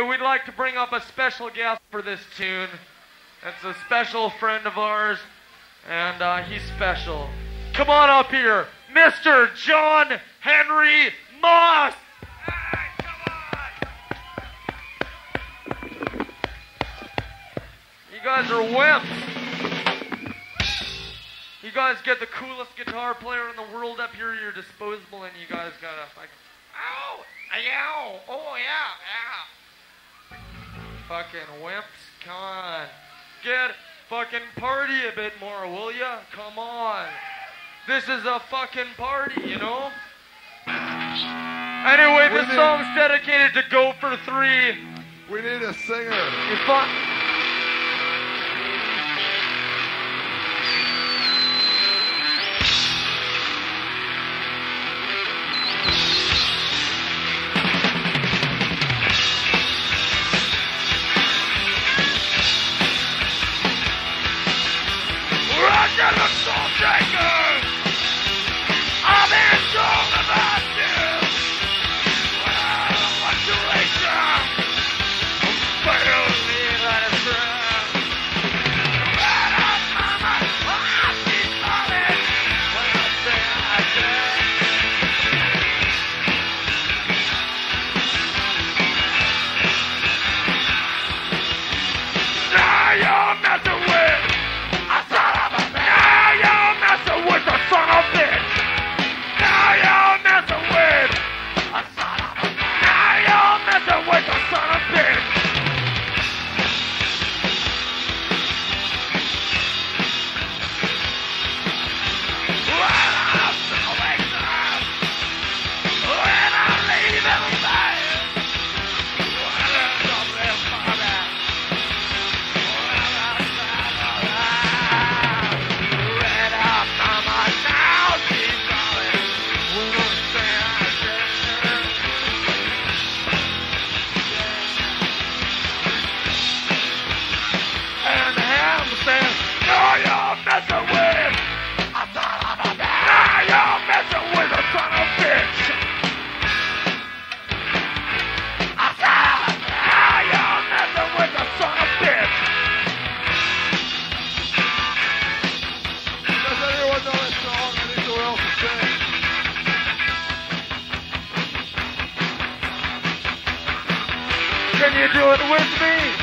Anyway, we'd like to bring up a special guest for this tune. It's a special friend of ours, and he's special. Come on up here, Mr. John Henry Moss! Hey, come on! You guys are wimps. You guys get the coolest guitar player in the world up here at your disposal, and you guys gotta, like, ow! Ow! Oh, yeah, yeah. Fucking wimps, come on. Get fucking party a bit more, will ya? Come on. This is a fucking party, you know? Anyway, this song's dedicated to Go for 3. We need a singer. Roger the Soulbreaker! I've been told about you! Well, what's your nature? Barely let it drown. Right up, mama, I keep falling when I say I can. Now you're messing with with a son of a bitch. Now you're messing with a son of a bitch. Now you're messing with a son of a bitch. When I'm going down, when I'm leaving the bed, when I'm left my back, when I'm red up. Now she's calling. We're gonna say I can. And the ham says, "No, you're messing with a son of a bitch. Now you're messing with a son of a bitch. Now you're messing with a son of a bitch." Does anyone know this song? I need someone else to sing. Can you do it with me?